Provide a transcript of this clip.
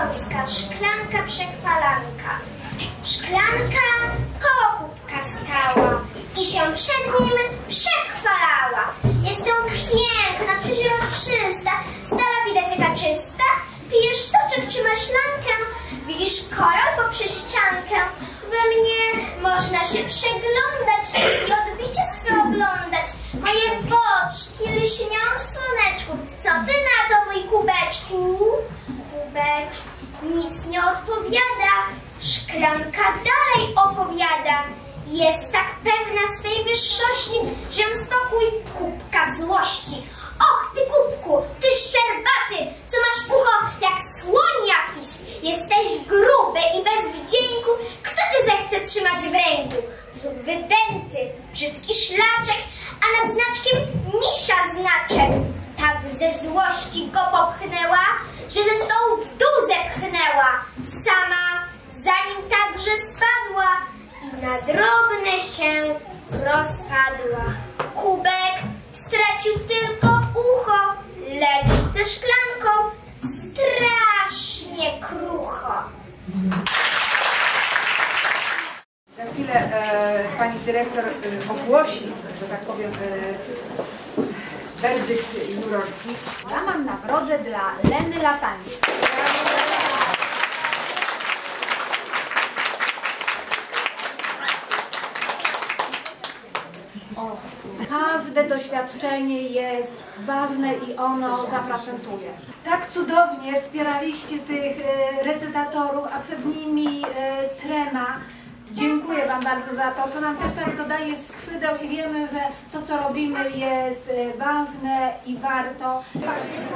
Śląska, szklanka przekwallanka. Szklanka koło kubka stała i się przed nim przechwalała. Jestem piękna, przeźroczysta, z dala widać jaka czysta. Pijesz soczek czy maślankę, widzisz kolor poprzez ściankę. We mnie można się przeglądać i odbicie swe oglądać. Moje boczki lśnią w słoneczku. Co ty na to, mój kubeczku? Kubek nic nie odpowiada. Szklanka dalej opowiada. Jest tak pewna swej wyższości, że spokój kubka złości. Och, ty kubku, ty szczerbaty, co masz ucho jak słoń jakiś. Jesteś gruby i bez wdzięku. Kto cię zechce trzymać w ręku? Brzuch wydęty, brzydki szlaczek, a nad znaczkiem misia znaczek. Tak ze złości go popchnęła, że ze stołu w dół zepchnęła. Sama zanim także spadła i na drobne się rozpadła. Kubek stracił tylko ucho, lecz ze szklanką strasznie krucho. Za chwilę pani dyrektor ogłosi, że tak powiem, werdykt jurorski. Ja mam nagrodę dla Leny Latani. Każde doświadczenie jest ważne i ono zapracentuje. Tak cudownie wspieraliście tych recytatorów, a przed nimi trema. Dziękuję wam bardzo za to. To nam też tak dodaje skrzydeł i wiemy, że to, co robimy, jest ważne i warto.